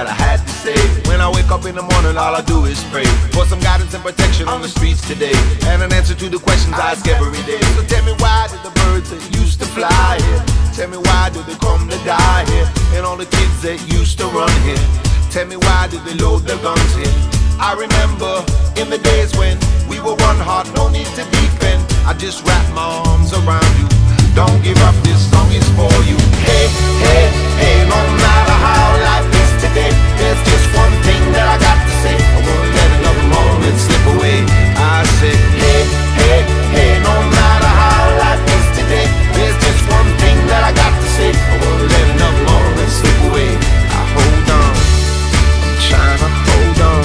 that I had to say. When I wake up in the morning, all I do is pray for some guidance and protection on the streets today, and an answer to the questions I ask every day. So tell me, why did the birds that used to fly here? Tell me, why do they come to die here? And all the kids that used to run here, tell me, why did they load their guns here? I remember in the days when we were one heart, no need to defend. I just wrap my arms around you. Don't give up, this song is for you. Hey, hey, hey, no matter how life is today, there's just one thing that I got to say. I won't let another moment slip away. I say, hey, hey, hey, no matter how life is today, there's just one thing that I got to say. I won't let another moment slip away. I hold on, I'm trying to hold on.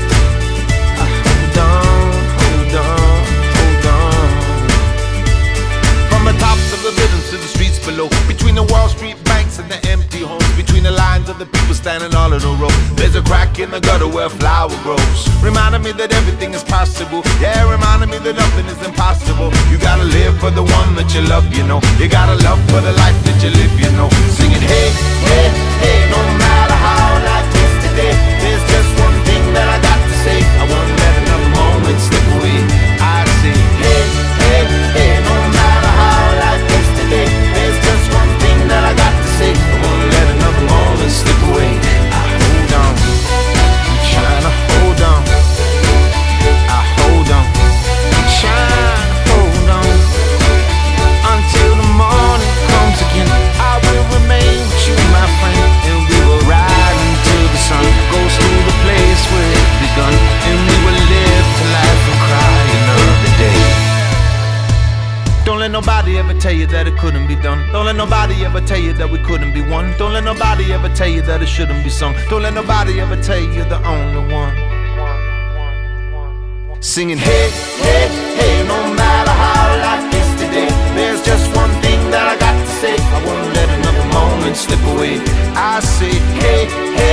I hold on, hold on, hold on. From the tops of the buildings to the streets below, between the Wall Street banks and the empty homes, between the lines of the people standing all in a row, there's a crack in the gutter where a flower grows, reminding me that everything is possible. Yeah, reminding me that nothing is impossible. You gotta live for the one that you love, you know. You gotta love for the life that you live, you know. Singing, hey, hey, hey, no matter how life is today, there's just one thing that I got to say. I won't let another moment slip away. I say, hey, hey, hey, no matter how life is today, there's just one thing that I got to say. I won't let another moment slip away. I hold on, I'm trying to hold on. I hold on, I'm trying to hold on until the morning comes again. I will remain with you, my friend, and we will ride until the sun goes through the place where it begun, and we will live to laugh and cry another day. Don't let nobody ever tell you that it couldn't be done. Don't let nobody ever tell you that we couldn't be one. Don't let nobody ever tell you that it shouldn't be sung. Don't let nobody ever tell you you're the only one. Singing, hey, hey, hey, no matter how life is today, there's just one thing that I got to say. I won't let another moment slip away. I say, hey, hey,